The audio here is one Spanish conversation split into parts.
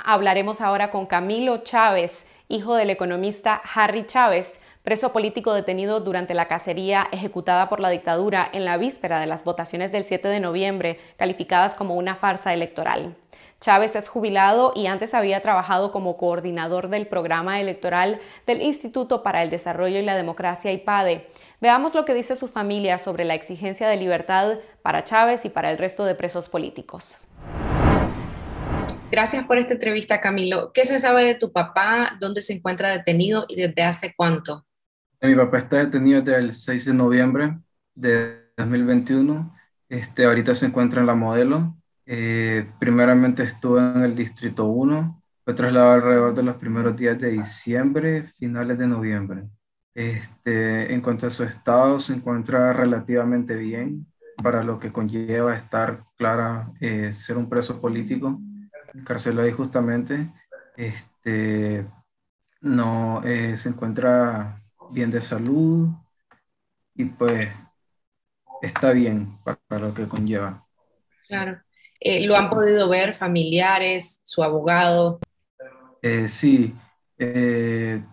Hablaremos ahora con Camilo Chávez, hijo del economista Harry Chávez, preso político detenido durante la cacería ejecutada por la dictadura en la víspera de las votaciones del 7 de noviembre, calificadas como una farsa electoral. Chávez es jubilado y antes había trabajado como coordinador del programa electoral del Instituto para el Desarrollo y la Democracia IPADE. Veamos lo que dice su familia sobre la exigencia de libertad para Chávez y para el resto de presos políticos. Gracias por esta entrevista, Camilo. ¿Qué se sabe de tu papá? ¿Dónde se encuentra detenido y desde hace cuánto? Mi papá está detenido desde el 6 de noviembre de 2021. Ahorita se encuentra en La Modelo. Primeramente estuvo en el Distrito 1. Fue trasladado alrededor de los primeros días de diciembre, finales de noviembre. En cuanto a su estado, se encuentra relativamente bien para lo que conlleva estar clara, ser un preso político, encarcelado injustamente. Este, no se encuentra bien de salud y pues está bien para lo que conlleva. Claro. ¿Lo han podido ver familiares, su abogado? Sí, eh,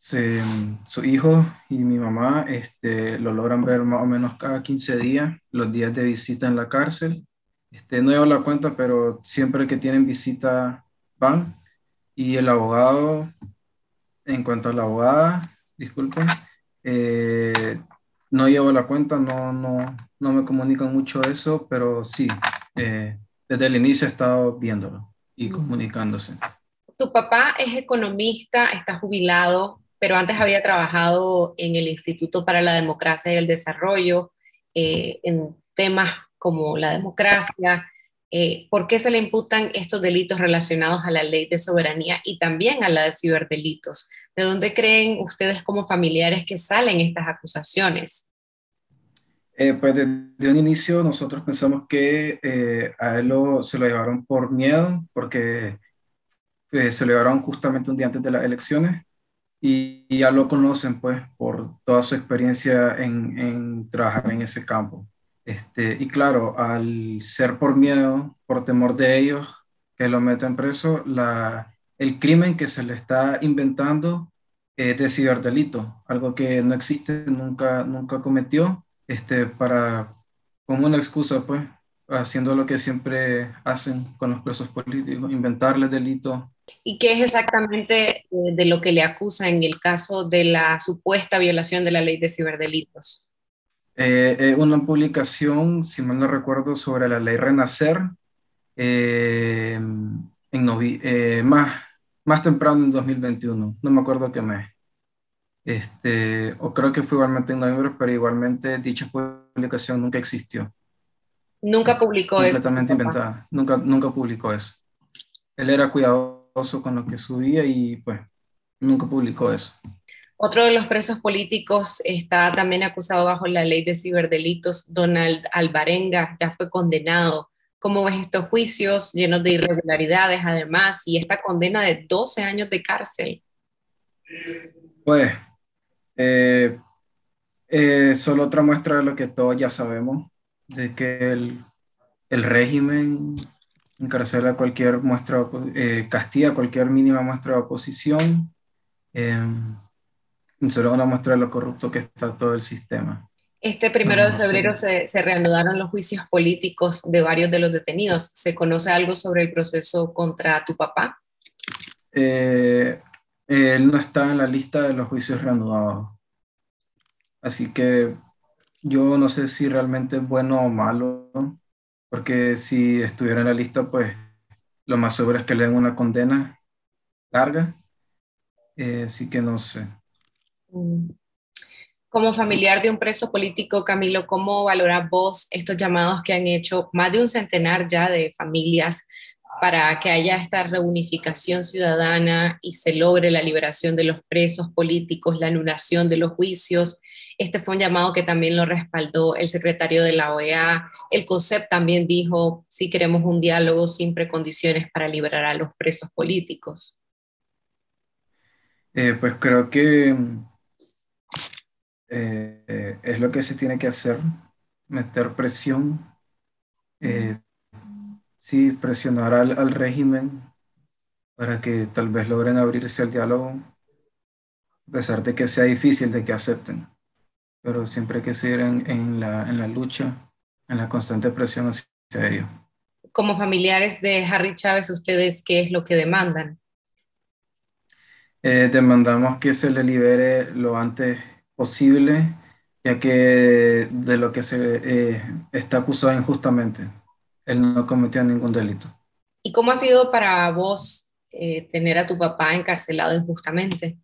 su hijo y mi mamá lo logran ver más o menos cada 15 días, los días de visita en la cárcel. No llevo la cuenta, pero siempre que tienen visita van. Y el abogado, en cuanto a la abogada, disculpen, eh, no llevo la cuenta, no me comunican mucho eso, pero sí, desde el inicio he estado viéndolo y comunicándose. Tu papá es economista, está jubilado, pero antes había trabajado en el Instituto para la Democracia y el Desarrollo, en temas como la democracia. ¿Por qué se le imputan estos delitos relacionados a la ley de soberanía y también a la de ciberdelitos? ¿De dónde creen ustedes como familiares que salen estas acusaciones? Pues desde un inicio nosotros pensamos que a él se lo llevaron por miedo, porque se lo llevaron justamente un día antes de las elecciones y ya lo conocen pues por toda su experiencia en trabajar en ese campo. Y claro, al ser por miedo, por temor de ellos que lo metan preso, el crimen que se le está inventando es de ciberdelito, algo que no existe, nunca cometió, como una excusa pues, haciendo lo que siempre hacen con los presos políticos, inventarles delitos. ¿Y qué es exactamente de lo que le acusa en el caso de la supuesta violación de la ley de ciberdelitos? Una publicación, si mal no recuerdo, sobre la ley Renacer, más temprano en 2021, no me acuerdo qué mes. O creo que fue igualmente en noviembre, pero igualmente dicha publicación nunca existió, Nunca publicó eso tu completamente papá. inventada, nunca publicó eso. Él era cuidadoso con lo que subía y pues nunca publicó eso. Otro de los presos políticos está también acusado bajo la ley de ciberdelitos, Donald Alvarenga, ya fue condenado. ¿Cómo ves estos juicios llenos de irregularidades además y esta condena de 12 años de cárcel? Pues eh, solo otra muestra de lo que todos ya sabemos, de que el régimen encarcela cualquier muestra, castiga cualquier mínima muestra de oposición, eh, y solo una muestra de lo corrupto que está todo el sistema. Este No, primero de no sé. febrero se reanudaron los juicios políticos de varios de los detenidos. ¿Se conoce algo sobre el proceso contra tu papá? Eh, Él no está en la lista de los juicios reanudados, así que yo no sé si realmente es bueno o malo, ¿no? Porque si estuviera en la lista, pues lo más seguro es que le den una condena larga, así que no sé. Mm. Como familiar de un preso político, Camilo, ¿cómo valoras vos estos llamados que han hecho más de un centenar ya de familias para que haya esta reunificación ciudadana y se logre la liberación de los presos políticos, la anulación de los juicios? Este fue un llamado que también lo respaldó el secretario de la OEA. El COSEP también dijo, sí queremos un diálogo sin precondiciones para liberar a los presos políticos. Pues creo que es lo que se tiene que hacer, meter presión, eh, sí, presionar al régimen para que tal vez logren abrirse al diálogo, a pesar de que sea difícil de que acepten. Pero siempre hay que seguir en la lucha, en la constante presión hacia ellos. Como familiares de Harry Chávez, ¿ustedes qué es lo que demandan? Demandamos que se le libere lo antes posible, ya que de lo que se está acusado injustamente. Él no cometió ningún delito. ¿Y cómo ha sido para vos tener a tu papá encarcelado injustamente?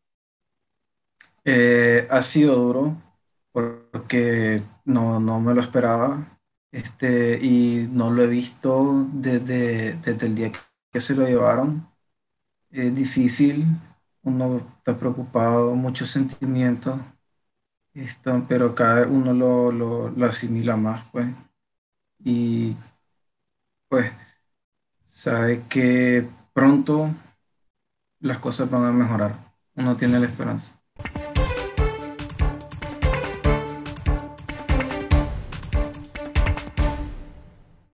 Ha sido duro porque no me lo esperaba, y no lo he visto desde el día que se lo llevaron. Es difícil, uno está preocupado, muchos sentimientos, pero cada vez uno lo asimila más, pues, y pues sabe que pronto las cosas van a mejorar. Uno tiene la esperanza.